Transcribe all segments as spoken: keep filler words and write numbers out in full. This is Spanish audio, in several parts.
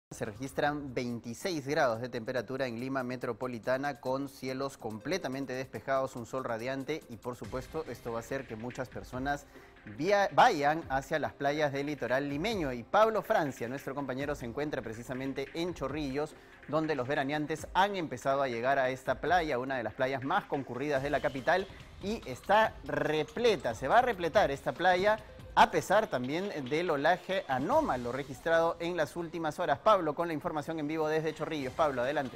Se registran veintiséis grados de temperatura en Lima metropolitana con cielos completamente despejados, un sol radiante y por supuesto esto va a hacer que muchas personas via vayan hacia las playas del litoral limeño. Y Pablo Francia, nuestro compañero, se encuentra precisamente en Chorrillos, donde los veraneantes han empezado a llegar a esta playa, una de las playas más concurridas de la capital, y está repleta, se va a repletar esta playa a pesar también del oleaje anómalo registrado en las últimas horas. Pablo, con la información en vivo desde Chorrillos. Pablo, adelante.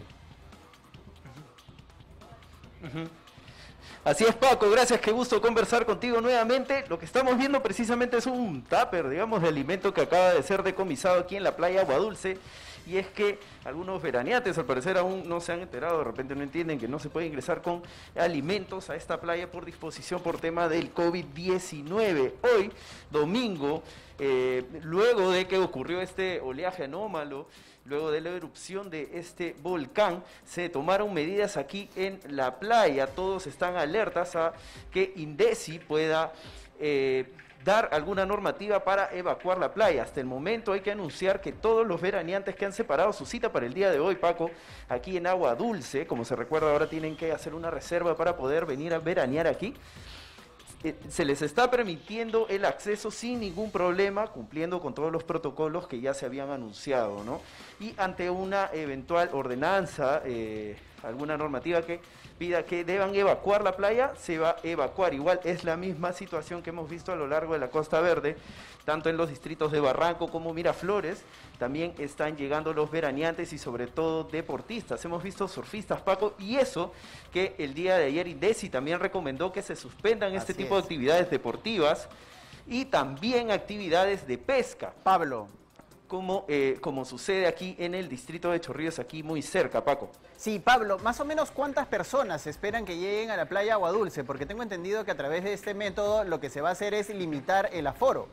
Uh-huh. Uh-huh. Así es, Paco, gracias, qué gusto conversar contigo nuevamente. Lo que estamos viendo precisamente es un tupper, digamos, de alimento que acaba de ser decomisado aquí en la playa Agua Dulce. Y es que algunos veraneantes al parecer aún no se han enterado, de repente no entienden que no se puede ingresar con alimentos a esta playa por disposición por tema del COVID diecinueve. Hoy, domingo, eh, luego de que ocurrió este oleaje anómalo, luego de la erupción de este volcán, se tomaron medidas aquí en la playa. Todos están alertas a que INDECI pueda Eh, dar alguna normativa para evacuar la playa. Hasta el momento hay que anunciar que todos los veraneantes que han separado su cita para el día de hoy, Paco, aquí en Agua Dulce, como se recuerda, ahora tienen que hacer una reserva para poder venir a veranear aquí. Eh, se les está permitiendo el acceso sin ningún problema, cumpliendo con todos los protocolos que ya se habían anunciado, ¿no? Y ante una eventual ordenanza, eh, alguna normativa que pida que deban evacuar la playa, se va a evacuar. Igual es la misma situación que hemos visto a lo largo de la Costa Verde, tanto en los distritos de Barranco como Miraflores. También están llegando los veraneantes y sobre todo deportistas. Hemos visto surfistas, Paco, y eso que el día de ayer INDECI también recomendó que se suspendan este tipo de actividades deportivas y también actividades de pesca. Pablo. Como, eh, como sucede aquí en el distrito de Chorrillos, aquí muy cerca, Paco. Sí, Pablo, más o menos ¿cuántas personas esperan que lleguen a la playa Agua Dulce? Porque tengo entendido que a través de este método lo que se va a hacer es limitar el aforo.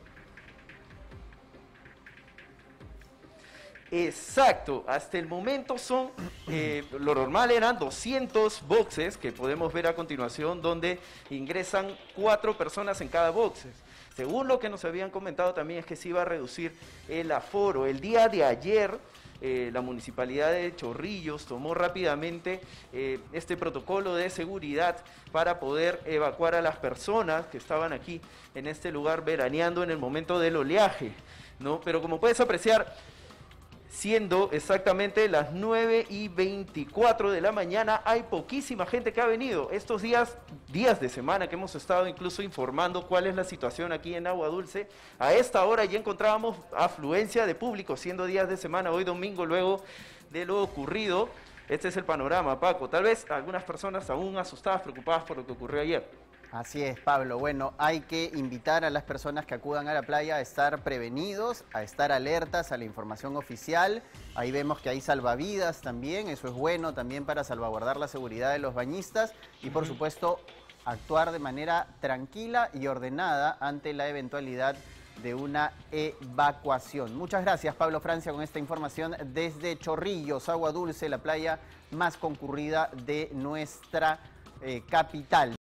Exacto, hasta el momento son, eh, lo normal eran doscientos boxes que podemos ver a continuación, donde ingresan cuatro personas en cada box. Según lo que nos habían comentado también es que se iba a reducir el aforo. El día de ayer eh, la Municipalidad de Chorrillos tomó rápidamente eh, este protocolo de seguridad para poder evacuar a las personas que estaban aquí en este lugar veraneando en el momento del oleaje, ¿no? Pero como puedes apreciar, siendo exactamente las nueve y veinticuatro de la mañana, hay poquísima gente que ha venido. Estos días, días de semana que hemos estado incluso informando cuál es la situación aquí en Agua Dulce, a esta hora ya encontrábamos afluencia de público, siendo días de semana, hoy domingo, luego de lo ocurrido. Este es el panorama, Paco. Tal vez algunas personas aún asustadas, preocupadas por lo que ocurrió ayer. Así es, Pablo. Bueno, hay que invitar a las personas que acudan a la playa a estar prevenidos, a estar alertas a la información oficial. Ahí vemos que hay salvavidas también, eso es bueno también para salvaguardar la seguridad de los bañistas y por supuesto actuar de manera tranquila y ordenada ante la eventualidad de una evacuación. Muchas gracias, Pablo Francia, con esta información desde Chorrillos, Agua Dulce, la playa más concurrida de nuestra eh, capital.